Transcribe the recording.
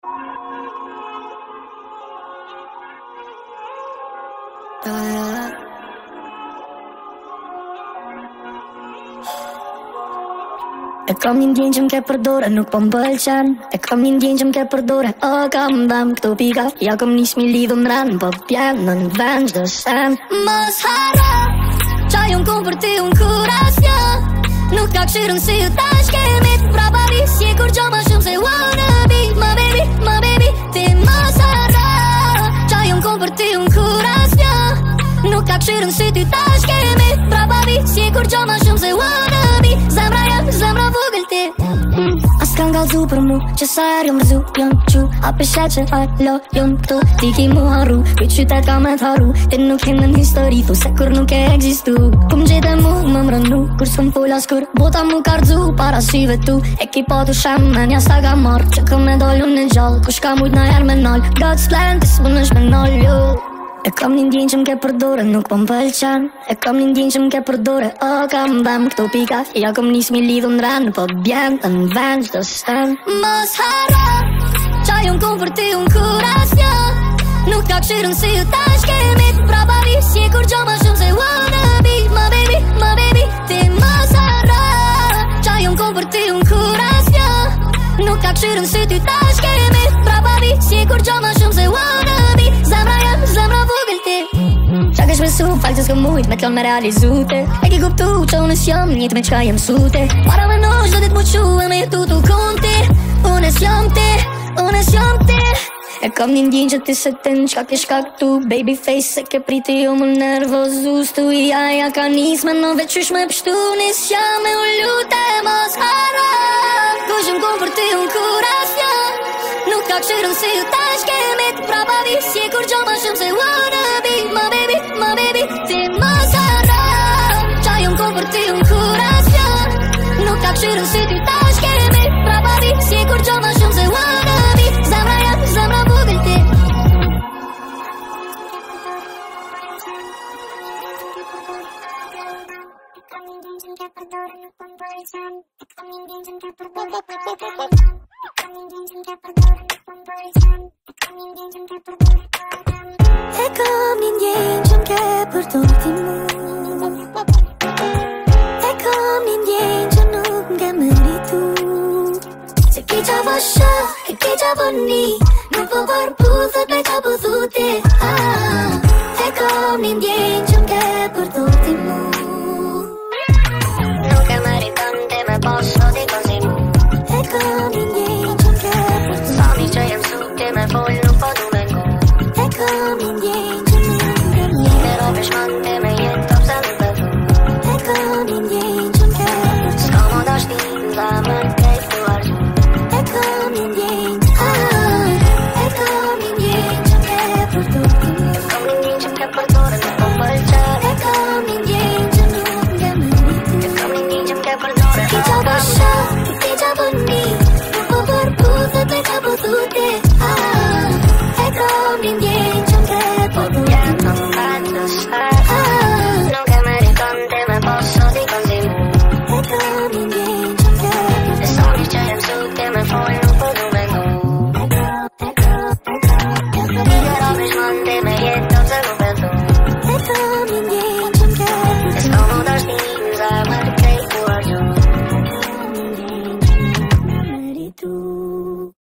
E kam një ndjenjë që m'ke përdore, nuk po m'pëlqen. E kam një ndjenjë që m'ke përdore, o kam dhem këto pika. Ja kom nis mi lidhu m'ren, po pjen në vend çdo sen. Mos harro, qa jon kom për ti unë kur asnjë. Nuk ka këshirën si ju tash kemi prapa vi, si kur gjo ma shumë se wanna be. My baby, ti mos harro, qa jon kom për ti unë kur asnjë. Nuk ka këshirën si ty tash kemi prapa vi, si kur gjo ma shumë se wanna be. Zemra jem, zemra vogël ti. As kan galzu për mu, që sa herë jom rëzu, jom qu. A përshet që alo, jom këtu, ti ki mu harru. Këtë qytet ka me t'harru, ti nuk hin në histori, thu se kur nuk e egzistu. Kum gjete mu, më mrënu, kur s'kum full as kur. Bota mu ka rëzu, para syve tu. E ki pa tu shem, men jas ta ka marrë, që këm me dollu në gjallë. Kush ka mujt na her me nall, God's plan, ti s'mun është me nall, jo. E kam një ndjenjë që m'ke përdore, nuk po m'pëlqen. E kam një ndjenjë që m'ke përdore, o kam dhem këto pika. Ja kom nis mi lidhu m'ren, po bjen të n'vend çdo sen. Mos harro, qa jon kom për ti unë kur asnjë. Nuk ka këshirën si ju tash kemi prapa vi, si kur gjo ma shumë se wanna be. My baby, ti mos harro, qa jon kom për ti unë kur asnjë. Nuk ka këshirën si ty tash kemi prapa vi, si kur gjo ma shumë se wanna be. Zemra jem, zemra vogël ti. Qa kesh besu, falë që s'këm mujt me t'lon me realizute. E ki kuptu që unë s'jam njët me qka jem sute. Para me nosh do dit mu qu e me jetu t'u konti. Unë s'jam ti, unë s'jam ti. E kam një ndjenjë që ti se tin qka ke shka këtu. Baby face se ke priti jo më nervozu. Stu i aja ka nis me në veqysh me pështu. Nis jam e u lute mos harro. Kush më kom për ti unë kur asnjë. Nuk ka këshirën si ju tash kemi prapa vi, si kur gjo ma shumë se wanna be. My baby, ti mos harro, qa jon kom për ti unë kur asnjë. Nuk ka këshirën si ty tash kemi prapa vi, si kur gjo ma shumë se wanna be. Zemra jem, zemra vogël ti. E kam një ndjenjë që m'ke përdor ti mu. E kam një ndjenjë që nuk m'ke meritu. Se ki qa po shë, e ki qa po ni. Nuk po përpudhët me qa po thuti. E kam një ndjenjë që m'ke përdor